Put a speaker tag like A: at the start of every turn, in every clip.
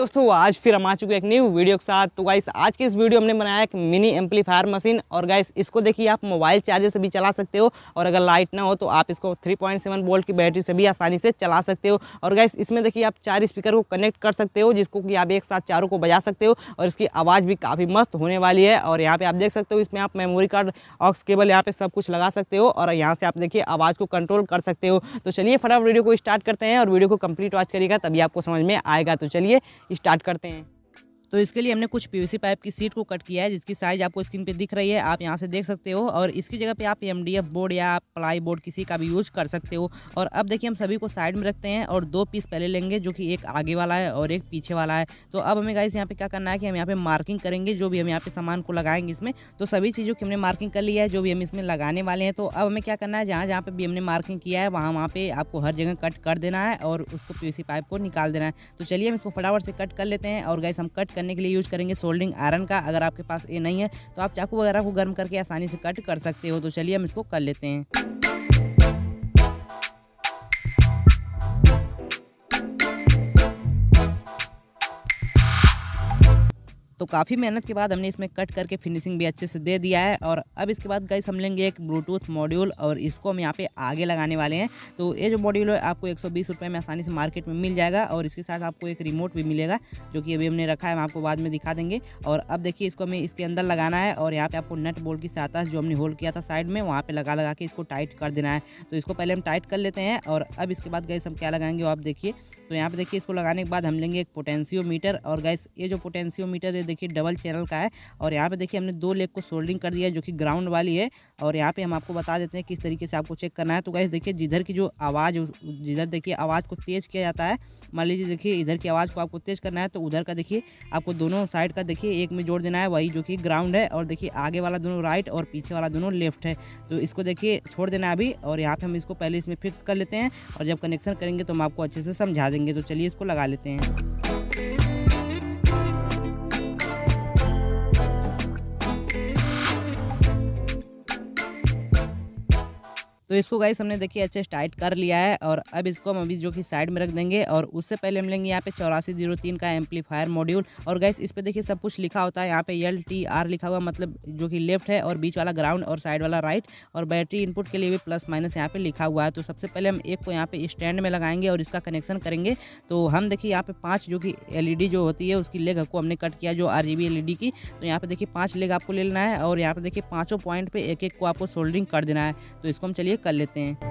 A: दोस्तों, आज फिर हम आ चुके हैं एक न्यू वीडियो के साथ। तो गाइस आज की इस वीडियो हमने बनाया एक मिनी एम्पलीफायर मशीन। और गाइस इसको देखिए आप मोबाइल चार्जर से भी चला सकते हो, और अगर लाइट ना हो तो आप इसको 3.7 वोल्ट की बैटरी से भी आसानी से चला सकते हो। और गाइस इसमें देखिए आप 4 स्पीकर को कनेक्ट कर सकते हो, जिसको कि आप एक साथ चारों को बजा सकते हो। और इसकी आवाज़ भी काफ़ी मस्त होने वाली है। और यहाँ पे आप देख सकते हो इसमें आप मेमोरी कार्ड, ऑक्स केबल यहाँ पे सब कुछ लगा सकते हो, और यहाँ से आप देखिए आवाज़ को कंट्रोल कर सकते हो। तो चलिए फटाफट वीडियो को स्टार्ट करते हैं, और वीडियो को कंप्लीट वॉच करिएगा तभी आपको समझ में आएगा। तो चलिए स्टार्ट करते हैं। तो इसके लिए हमने कुछ पीवीसी पाइप की सीट को कट किया है, जिसकी साइज आपको स्क्रीन पे दिख रही है, आप यहाँ से देख सकते हो। और इसकी जगह पे आप एमडीएफ बोर्ड या प्लाई बोर्ड किसी का भी यूज कर सकते हो। और अब देखिए हम सभी को साइड में रखते हैं, और 2 पीस पहले लेंगे, जो कि एक आगे वाला है और एक पीछे वाला है। तो अब हमें गाइस यहाँ पे क्या करना है कि हम यहाँ पे मार्किंग करेंगे, जो भी हम यहाँ पे सामान को लगाएंगे इसमें। तो सभी चीज़ों की हमने मार्किंग कर लिया है, जो भी हम इसमें लगाने वाले हैं। तो अब हमें क्या करना है, जहाँ जहाँ पे भी हमने मार्किंग किया है वहाँ पे आपको हर जगह कट कर देना है, और उसको पीवीसी पाइप को निकाल देना है। तो चलिए हम इसको फटाफट से कट कर लेते हैं। और गाइस हम कट करने के लिए यूज करेंगे सोल्डरिंग आयरन का। अगर आपके पास ये नहीं है तो आप चाकू वगैरह को गर्म करके आसानी से कट कर सकते हो। तो चलिए हम इसको कर लेते हैं। तो काफ़ी मेहनत के बाद हमने इसमें कट करके फिनिशिंग भी अच्छे से दे दिया है। और अब इसके बाद गाइस हम लेंगे एक ब्लूटूथ मॉड्यूल, और इसको हम यहाँ पे आगे लगाने वाले हैं। तो ये जो मॉड्यूल है आपको 120 रुपये में आसानी से मार्केट में मिल जाएगा। और इसके साथ आपको एक रिमोट भी मिलेगा, जो कि अभी हमने रखा है, हम आपको बाद में दिखा देंगे। और अब देखिए इसको हमें इसके अंदर लगाना है, और यहाँ पे आपको नट बोल्ट की सहायता जो हमने होल्ड किया था साइड में, वहाँ पे लगा के इसको टाइट कर देना है। तो इसको पहले हम टाइट कर लेते हैं। और अब इसके बाद गाइस हम क्या लगाएंगे वो आप देखिए। तो यहाँ पे देखिए इसको लगाने के बाद हम लेंगे एक पोटेंशियोमीटर। और गाइस ये जो पोटेंशियोमीटर है देखिए डबल चैनल का है। और यहाँ पे देखिए हमने 2 लेग को सोल्डरिंग कर दिया है, जो कि ग्राउंड वाली है। और यहाँ पे हम आपको बता देते हैं किस तरीके से आपको चेक करना है। तो गाइस देखिए जिधर की जो आवाज़, जिधर देखिए आवाज़ को तेज़ किया जाता है, मान लीजिए देखिए इधर की आवाज़ को आपको तेज़ करना है, तो उधर का देखिए आपको दोनों साइड का देखिए एक में जोड़ देना है, वही जो कि ग्राउंड है। और देखिए आगे वाला दोनों राइट और पीछे वाला दोनों लेफ्ट है। तो इसको देखिए छोड़ देना है अभी। और यहाँ पे हम इसको पहले इसमें फिक्स कर लेते हैं, और जब कनेक्शन करेंगे तो हम आपको अच्छे से समझा देंगे। तो चलिए इसको लगा लेते हैं। तो इसको गाइस हमने देखिए अच्छे से टाइट कर लिया है। और अब इसको हम अभी जो कि साइड में रख देंगे। और उससे पहले हम लेंगे यहाँ पे 8403 का एम्पलीफायर मॉड्यूल। और गाइस इस पे देखिए सब कुछ लिखा होता है, यहाँ पे LTR लिखा हुआ, मतलब जो कि लेफ्ट है, और बीच वाला ग्राउंड और साइड वाला राइट। और बैटरी इनपुट के लिए भी प्लस माइनस यहाँ पे लिखा हुआ है। तो सबसे पहले हम एक को यहाँ पे स्टैंड में लगाएंगे और इसका कनेक्शन करेंगे। तो हम देखिए यहाँ पे 5 जो कि LED जो होती है उसकी लेग को हमने कट किया, जो RGB LED की। तो यहाँ पे देखिए 5 लेग आपको ले लेना है, और यहाँ पे देखिए 5 पॉइंट पे एक एक को आपको सोल्डरिंग कर देना है। तो इसको हम चलिए कर लेते हैं।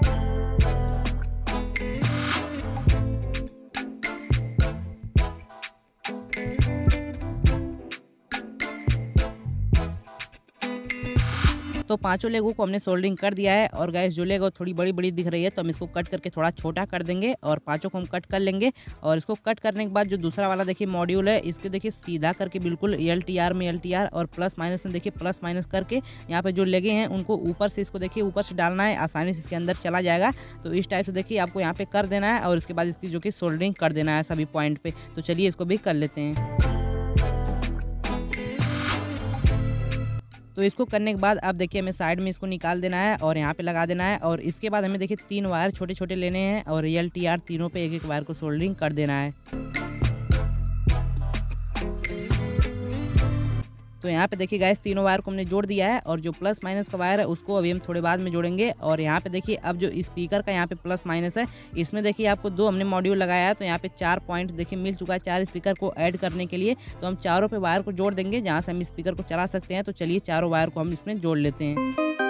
A: तो 5 लेगों को हमने सोल्डरिंग कर दिया है। और गैस जो लेग थोड़ी बड़ी बड़ी दिख रही है, तो हम इसको कट करके थोड़ा छोटा कर देंगे, और 5 को हम कट कर लेंगे। और इसको कट करने के बाद जो दूसरा वाला देखिए मॉड्यूल है, इसके देखिए सीधा करके बिल्कुल LTR में LTR और प्लस माइनस में देखिए प्लस माइनस करके यहाँ पे जो लेगे हैं उनको ऊपर से, इसको देखिए ऊपर से डालना है, आसानी से इसके अंदर चला जाएगा। तो इस टाइप से देखिए आपको यहाँ पे कर देना है, और इसके बाद इसकी जो कि सोल्डरिंग कर देना है सभी पॉइंट पे। तो चलिए इसको भी कर लेते हैं। तो इसको करने के बाद अब देखिए हमें साइड में इसको निकाल देना है, और यहाँ पे लगा देना है। और इसके बाद हमें देखिए 3 वायर छोटे छोटे लेने हैं, और LTR तीनों पे एक एक वायर को सोल्डरिंग कर देना है। तो यहाँ पे देखिए गाइस तीनों वायर को हमने जोड़ दिया है, और जो प्लस माइनस का वायर है उसको अभी हम थोड़े बाद में जोड़ेंगे। और यहाँ पे देखिए अब जो स्पीकर का यहाँ पे प्लस माइनस है, इसमें देखिए आपको 2 हमने मॉड्यूल लगाया है। तो यहाँ पे 4 पॉइंट देखिए मिल चुका है 4 स्पीकर को ऐड करने के लिए। तो हम चारों पे वायर को जोड़ देंगे, जहाँ से हम स्पीकर को चला सकते हैं। तो चलिए चारों वायर को हम इसमें जोड़ लेते हैं।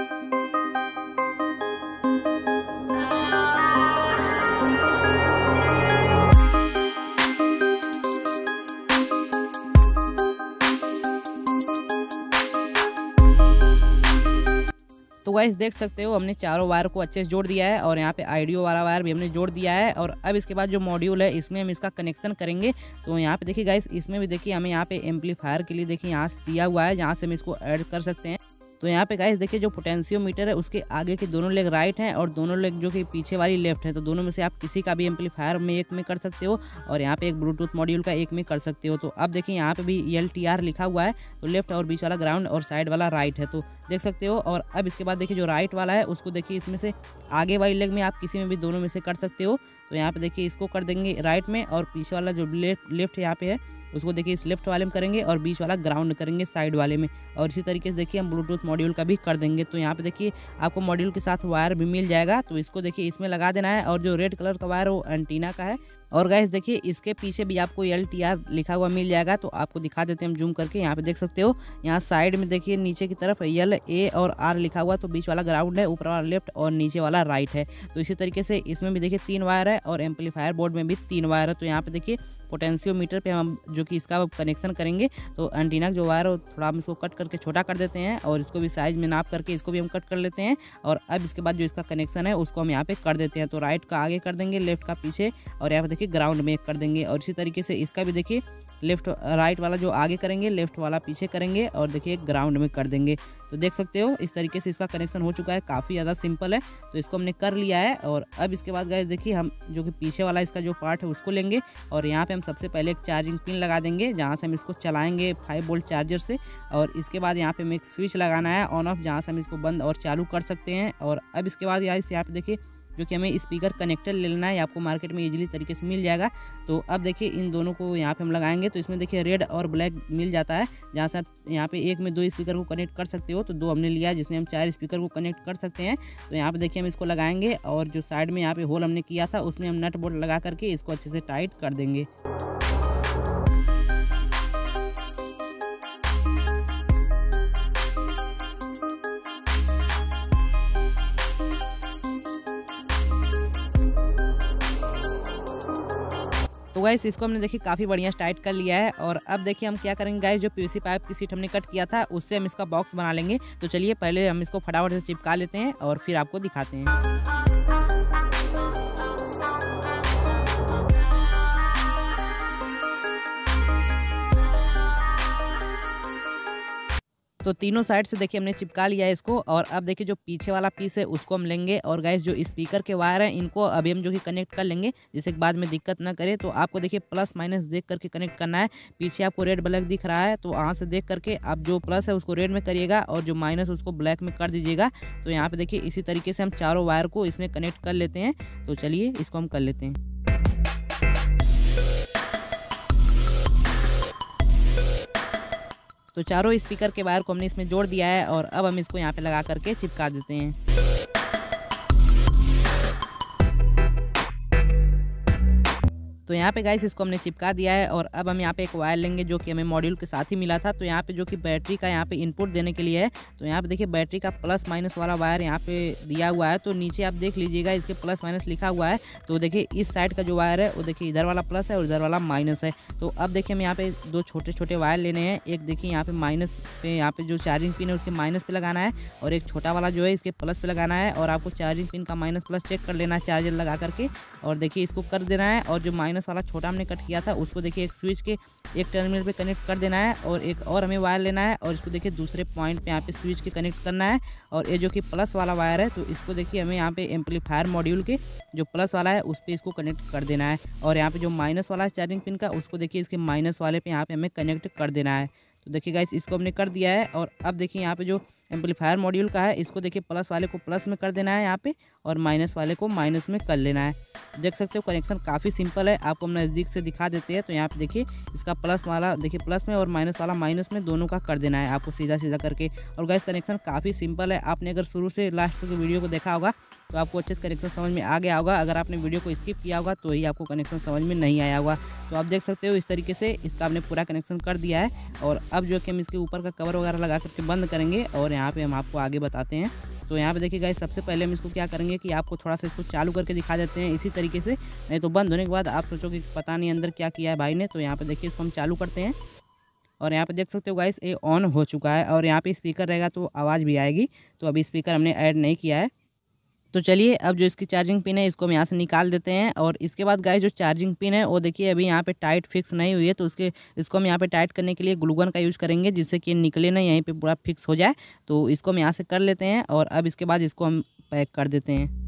A: तो गाइस देख सकते हो हमने चारों वायर को अच्छे से जोड़ दिया है, और यहाँ पे आईडियो वाला वायर भी हमने जोड़ दिया है। और अब इसके बाद जो मॉड्यूल है इसमें हम इसका कनेक्शन करेंगे। तो यहाँ पे देखिए गाइस इसमें भी देखिए हमें यहाँ पे एम्पलीफायर के लिए देखिए यहाँ से दिया हुआ है, जहाँ से हम इसको ऐड कर सकते हैं। तो यहाँ पे गाइस देखिए जो पोटेंशियोमीटर है उसके आगे के दोनों लेग राइट हैं, और दोनों लेग जो कि पीछे वाली लेफ्ट है। तो दोनों में से आप किसी का भी एम्पलीफायर में एक में कर सकते हो, और यहाँ पे एक ब्लूटूथ मॉड्यूल का एक में कर सकते हो। तो अब देखिए यहाँ पे भी LTR लिखा हुआ है, तो लेफ्ट और बीच वाला ग्राउंड और साइड वाला राइट है, तो देख सकते हो। और अब इसके बाद देखिए जो राइट वाला है उसको देखिए इसमें से आगे वाली लेग में आप किसी में भी दोनों में से कर सकते हो। तो यहाँ पे देखिए इसको कर देंगे राइट में, और पीछे वाला जो लेफ्ट यहाँ पे है उसको देखिए इस लेफ्ट वाले में करेंगे और बीच वाला ग्राउंड करेंगे साइड वाले में। और इसी तरीके से देखिए हम ब्लूटूथ मॉड्यूल का भी कर देंगे। तो यहाँ पे देखिए आपको मॉड्यूल के साथ वायर भी मिल जाएगा, तो इसको देखिए इसमें लगा देना है। और जो रेड कलर का वायर वो एंटीना का है। और गाइस देखिए इसके पीछे भी आपको LTR लिखा हुआ मिल जाएगा, तो आपको दिखा देते हैं हम जूम करके। यहाँ पे देख सकते हो, यहाँ साइड में देखिए नीचे की तरफ LA और R लिखा हुआ, तो बीच वाला ग्राउंड है, ऊपर वाला लेफ्ट और नीचे वाला राइट है। तो इसी तरीके से इसमें भी देखिए 3 वायर है और एम्पलीफायर बोर्ड में भी 3 वायर है। तो यहाँ पे देखिए पोटेंशियोमीटर पे हम जो कि इसका कनेक्शन करेंगे, तो एंटीना जो वायर है थोड़ा हम इसको कट करके छोटा कर देते हैं और इसको भी साइज में नाप करके इसको भी हम कट कर लेते हैं। और अब इसके बाद जो इसका कनेक्शन है उसको हम यहाँ पे कर देते हैं। तो राइट का आगे कर देंगे, लेफ्ट का पीछे, और यहाँ पे देखिए ग्राउंड में कर देंगे। और इसी तरीके से इसका भी देखिए लेफ्ट राइट वाला जो आगे करेंगे, लेफ्ट वाला पीछे करेंगे और देखिए ग्राउंड में कर देंगे। तो देख सकते हो इस तरीके से इसका कनेक्शन हो चुका है, काफ़ी ज़्यादा सिंपल है। तो इसको हमने कर लिया है। और अब इसके बाद गाइस देखिए हम जो कि पीछे वाला इसका जो पार्ट है उसको लेंगे और यहाँ पे हम सबसे पहले एक चार्जिंग पिन लगा देंगे, जहाँ से हम इसको चलाएंगे 5 वोल्ट चार्जर से। और इसके बाद यहाँ पे हमें एक स्विच लगाना है ऑन ऑफ, जहाँ से हम इसको बंद और चालू कर सकते हैं। और अब इसके बाद यहाँ पे देखिए जो कि हमें स्पीकर कनेक्टर ले लेना है, आपको मार्केट में इजीली तरीके से मिल जाएगा। तो अब देखिए इन दोनों को यहाँ पे हम लगाएंगे, तो इसमें देखिए रेड और ब्लैक मिल जाता है, जहाँ से यहाँ पे एक में 2 स्पीकर को कनेक्ट कर सकते हो। तो 2 हमने लिया है जिसमें हम 4 स्पीकर को कनेक्ट कर सकते हैं। तो यहाँ पे देखिए हम इसको लगाएंगे और जो साइड में यहाँ पे होल हमने किया था उसमें हम नट बोल्ट लगा करके इसको अच्छे से टाइट कर देंगे। तो गाइस इसको हमने देखिए काफ़ी बढ़िया टाइट कर लिया है। और अब देखिए हम क्या करेंगे गाइस, जो PVC पाइप की सीट हमने कट किया था उससे हम इसका बॉक्स बना लेंगे। तो चलिए पहले हम इसको फटाफट से चिपका लेते हैं और फिर आपको दिखाते हैं। तो तीनों साइड से देखिए हमने चिपका लिया है इसको। और अब देखिए जो पीछे वाला पीस है उसको हम लेंगे और गाइस जो स्पीकर के वायर हैं इनको अभी हम जो कि कनेक्ट कर लेंगे, जिससे कि बाद में दिक्कत ना करे। तो आपको देखिए प्लस माइनस देख करके कनेक्ट करना है। पीछे आपको रेड ब्लैक दिख रहा है, तो वहाँ से देख करके आप जो प्लस है उसको रेड में करिएगा और जो माइनस उसको ब्लैक में कर दीजिएगा। तो यहाँ पे देखिए इसी तरीके से हम चारों वायर को इसमें कनेक्ट कर लेते हैं। तो चलिए इसको हम कर लेते हैं। तो चारों स्पीकर के वायर को हमने इसमें जोड़ दिया है और अब हम इसको यहाँ पे लगा करके चिपका देते हैं। तो यहाँ पे गाइस इसको हमने चिपका दिया है। और अब हम यहाँ पे एक वायर लेंगे जो कि हमें मॉड्यूल के साथ ही मिला था। तो यहाँ पे जो कि बैटरी का यहाँ पे इनपुट देने के लिए है। तो यहाँ पे देखिए बैटरी का प्लस माइनस वाला वायर यहाँ पे दिया हुआ है। तो नीचे आप देख लीजिएगा इसके प्लस माइनस लिखा हुआ है। तो देखिए इस साइड का जो वायर है वो देखिए इधर वाला प्लस है और इधर वाला माइनस है। तो अब देखिए हम यहाँ पे 2 छोटे छोटे वायर लेने हैं। एक देखिए यहाँ पे माइनस पे, यहाँ पे जो चार्जिंग पिन है उसके माइनस पे लगाना है और एक छोटा वाला जो है इसके प्लस पे लगाना है। और आपको चार्जिंग पिन का माइनस प्लस चेक कर लेना है चार्जर लगा करके। और देखिए इसको कर देना है। और जो माइनस वाला छोटा हमने किया था उसको देखिए एक स्विच के एक टर्मिनल पे कनेक्ट कर देना है और एक और हमें वायर लेना है और इसको देखिए दूसरे पॉइंट पे यहाँ पे स्विच के कनेक्ट करना है। और ये जो कि प्लस वाला वायर है तो इसको देखिए हमें यहाँ पे एम्पलीफायर मॉड्यूल के जो प्लस वाला है उस पर इसको कनेक्ट कर देना है। और यहाँ पे जो माइनस वाला है चार्जिंग पिन का उसको देखिए इसके माइनस वाले पे यहाँ पे हमें कनेक्ट कर देना है। तो देखिए गाइस इसको हमने कर दिया है। और अब देखिए यहाँ पे जो एम्पलीफायर मॉड्यूल का है इसको देखिए प्लस वाले को प्लस में कर देना है यहाँ पे और माइनस वाले को माइनस में कर लेना है। देख सकते हो कनेक्शन काफ़ी सिंपल है, आपको हम नज़दीक से दिखा देते हैं। तो यहाँ पे देखिए इसका प्लस वाला देखिए प्लस में और माइनस वाला माइनस में, दोनों का कर देना है आपको सीधा सीधा करके। और गाइस कनेक्शन काफ़ी सिंपल है, आपने अगर शुरू से लास्ट तक वीडियो को देखा होगा तो आपको अच्छे से कनेक्शन समझ में आ गया होगा। अगर आपने वीडियो को स्किप किया होगा तो ही आपको कनेक्शन समझ में नहीं आया होगा। तो आप देख सकते हो इस तरीके से इसका हमने पूरा कनेक्शन कर दिया है। और अब जो कि हम इसके ऊपर का कवर वगैरह लगा करके बंद करेंगे और यहाँ पे हम आपको आगे बताते हैं। तो यहाँ पे देखिए गाइस सबसे पहले हम इसको क्या करेंगे कि आपको थोड़ा सा इसको चालू करके दिखा देते हैं इसी तरीके से, नहीं तो बंद होने के बाद आप सोचोगे कि पता नहीं अंदर क्या किया है भाई ने। तो यहाँ पे देखिए इसको हम चालू करते हैं और यहाँ पे देख सकते हो गाइस ये ऑन हो चुका है। और यहाँ पे स्पीकर रहेगा तो आवाज़ भी आएगी। तो अभी स्पीकर हमने ऐड नहीं किया है। तो चलिए अब जो इसकी चार्जिंग पिन है इसको हम यहाँ से निकाल देते हैं। और इसके बाद गाइस जो चार्जिंग पिन है वो देखिए अभी यहाँ पे टाइट फिक्स नहीं हुई है, तो इसको हम यहाँ पे टाइट करने के लिए ग्लू गन का यूज़ करेंगे जिससे कि निकले ना, यहीं पे पूरा फिक्स हो जाए। तो इसको हम यहाँ से कर लेते हैं और अब इसके बाद इसको हम पैक कर देते हैं।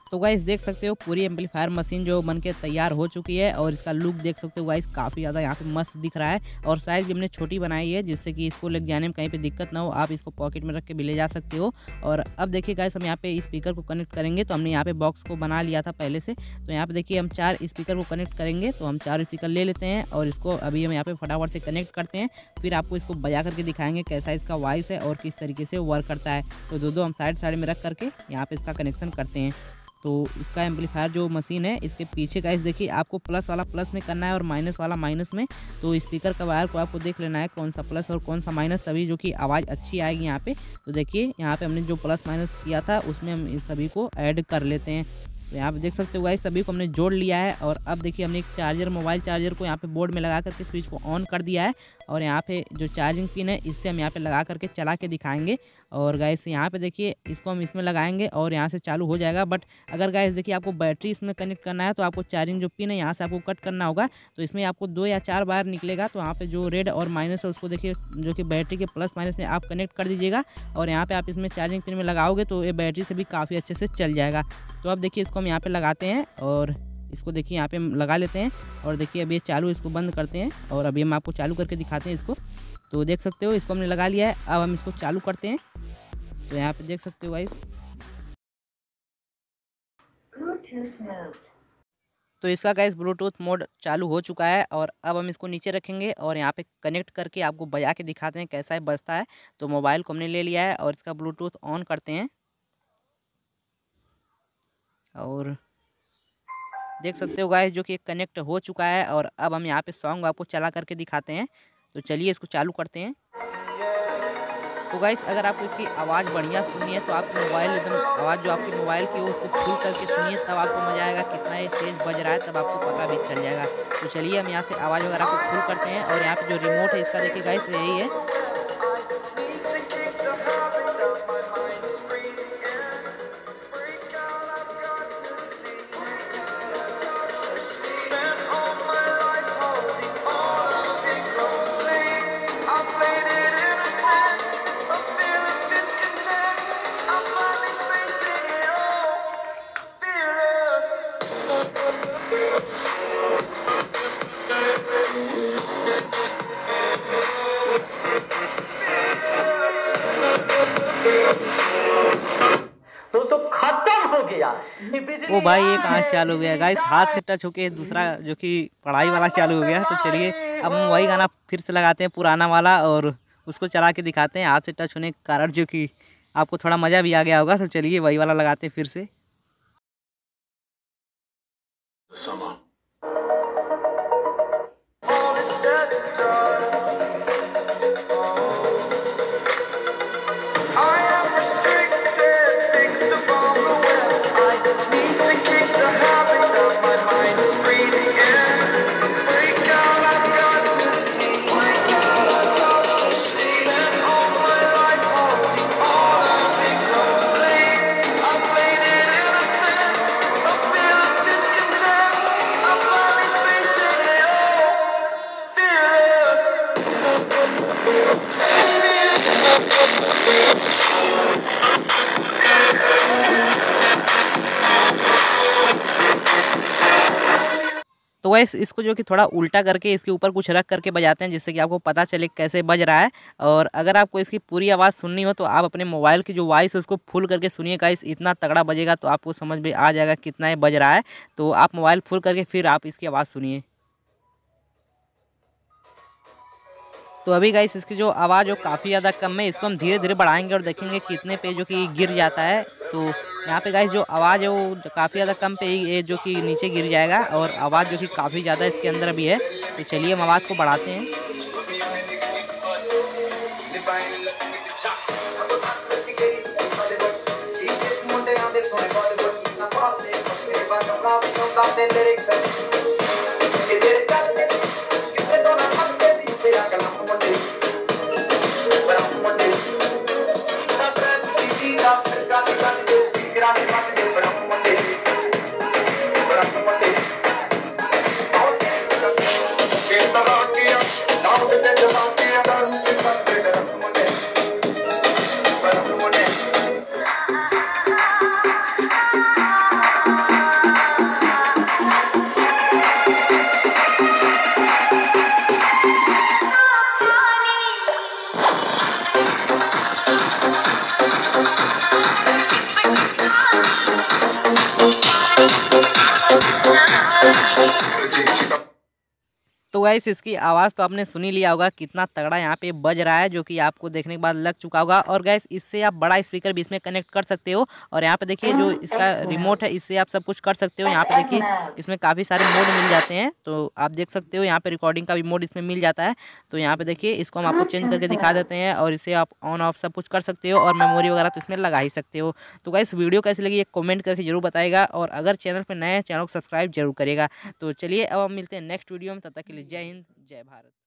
A: तो गाइस देख सकते हो पूरी एम्पलीफायर मशीन जो बनके तैयार हो चुकी है और इसका लुक देख सकते हो गाइस काफ़ी ज़्यादा यहाँ पे मस्त दिख रहा है। और साइज भी हमने छोटी बनाई है जिससे कि इसको ले जाने में कहीं पे दिक्कत ना हो, आप इसको पॉकेट में रख के भी ले जा सकते हो। और अब देखिए गाइस हम यहाँ पे स्पीकर को कनेक्ट करेंगे, तो हमने यहाँ पे बॉक्स को बना लिया था पहले से। तो यहाँ पे देखिए हम 4 स्पीकर को कनेक्ट करेंगे, तो हम 4 स्पीकर ले लेते हैं और इसको अभी हम यहाँ पे फटाफट से कनेक्ट करते हैं। फिर आपको इसको बजा करके दिखाएंगे कैसा इसका वॉइस है और किस तरीके से वर्क करता है। तो दो हम साइड साइड में रख करके यहाँ पे इसका कनेक्शन करते हैं। तो इसका एम्पलीफायर जो मशीन है इसके पीछे गाइस देखिए आपको प्लस वाला प्लस में करना है और माइनस वाला माइनस में। तो स्पीकर का वायर को आपको देख लेना है कौन सा प्लस और कौन सा माइनस, तभी जो कि आवाज़ अच्छी आएगी यहाँ पे। तो देखिए यहाँ पे हमने जो प्लस माइनस किया था उसमें हम इस सभी को ऐड कर लेते हैं। तो यहाँ पे देख सकते हो गाइस सभी को हमने जोड़ लिया है। और अब देखिए हमने एक चार्जर मोबाइल चार्जर को यहाँ पे बोर्ड में लगा करके स्विच को ऑन कर दिया है। और यहाँ पे जो चार्जिंग पिन है इससे हम यहाँ पे लगा करके चला के दिखाएंगे। और गाइस यहाँ पे देखिए इसको हम इसमें लगाएंगे और यहाँ से चालू हो जाएगा। बट अगर गाइस देखिए आपको बैटरी इसमें कनेक्ट करना है तो आपको चार्जिंग जो पिन है यहाँ से आपको कट करना होगा। तो इसमें आपको 2 या 4 बार निकलेगा। तो यहाँ पे जो रेड और माइनस है उसको देखिए जो कि बैटरी के प्लस माइनस में आप कनेक्ट कर दीजिएगा। और यहाँ पे आप इसमें चार्जिंग पिन में लगाओगे तो ये बैटरी से भी काफ़ी अच्छे से चल जाएगा। तो अब देखिए इसको हम यहाँ पे लगाते हैं और इसको देखिए यहाँ पे हम लगा लेते हैं। और देखिए अभी ये चालू, इसको बंद करते हैं और अभी हम आपको चालू करके दिखाते हैं इसको। तो देख सकते हो इसको हमने लगा लिया है, अब हम इसको चालू करते हैं। तो यहाँ पे देख सकते हो गाइस तो इसका गाइस ब्लूटूथ मोड चालू हो चुका है। और अब हम इसको नीचे रखेंगे और यहाँ पे कनेक्ट करके आपको बजा के दिखाते हैं कैसा है बजता है। तो मोबाइल को हमने ले लिया है और इसका ब्लूटूथ ऑन करते हैं और देख सकते हो गाइस जो कि कनेक्ट हो चुका है। और अब हम यहाँ पे सॉन्ग आपको चला करके दिखाते हैं। तो चलिए इसको चालू करते हैं। तो गाइस अगर आपको इसकी आवाज़ बढ़िया सुननी है तो आप मोबाइल एकदम आवाज़ जो आपकी मोबाइल की हो उसको फुल करके सुनिए, तब आपको मज़ा आएगा। कितना ये तेज़ बज रहा है तब आपको पता भी चल जाएगा। तो चलिए हम यहाँ से आवाज़ वगैरह को फुल करते हैं। और यहाँ पे जो रिमोट है इसका देखिए गाइस यही है।
B: दोस्तों खत्म हो गया।
A: ओ भाई ये कहाँ से चालू हो गया गाइस, हाथ से टच होके दूसरा जो कि पढ़ाई वाला चालू हो गया। तो चलिए अब हम वही गाना फिर से लगाते हैं पुराना वाला और उसको चला के दिखाते हैं हाथ से टच होने के कारण, जो कि आपको थोड़ा मज़ा भी आ गया होगा। तो चलिए वही वाला लगाते हैं फिर से। तो वैसे इसको जो कि थोड़ा उल्टा करके इसके ऊपर कुछ रख करके बजाते हैं जिससे कि आपको पता चले कैसे बज रहा है। और अगर आपको इसकी पूरी आवाज़ सुननी हो तो आप अपने मोबाइल की जो वॉइस है उसको फुल करके सुनिएगा। इतना तगड़ा बजेगा तो आपको समझ में आ जाएगा कितना ये बज रहा है। तो आप मोबाइल फुल करके फिर आप इसकी आवाज़ सुनिए। तो अभी गाइस इसकी जो आवाज़ जो काफ़ी ज़्यादा कम है, इसको हम धीरे धीरे बढ़ाएंगे और देखेंगे कितने पे जो कि गिर जाता है। तो यहाँ पे गाइस जो आवाज़ है वो काफ़ी ज़्यादा कम पे ही जो कि नीचे गिर जाएगा और आवाज़ जो कि काफ़ी ज़्यादा इसके अंदर भी है। तो चलिए हम आवाज़ को बढ़ाते हैं। तो गाइस इसकी आवाज़ तो आपने सुन ही लिया होगा, कितना तगड़ा यहाँ पे बज रहा है, जो कि आपको देखने के बाद लग चुका होगा। और गाइस इससे आप बड़ा स्पीकर भी इसमें कनेक्ट कर सकते हो। और यहाँ पे देखिए जो इसका रिमोट है, इससे आप सब कुछ कर सकते हो। यहाँ पे देखिए इसमें काफ़ी सारे मोड मिल जाते हैं, तो आप देख सकते हो यहाँ पे रिकॉर्डिंग का भी मोड इसमें मिल जाता है। तो यहाँ पे देखिए इसको हम आपको चेंज करके दिखा देते हैं, और इसे आप ऑन ऑफ सब कुछ कर सकते हो, और मेमोरी वगैरह तो इसमें लगा ही सकते हो। तो गाइस वीडियो कैसी लगी एक कमेंट करके जरूर बताएगा, और अगर चैनल पर नए हैं चैनल को सब्सक्राइब जरूर करेगा। तो चलिए अब हम मिलते हैं नेक्स्ट वीडियो में, तब तक के लिए जय हिंद जय भारत।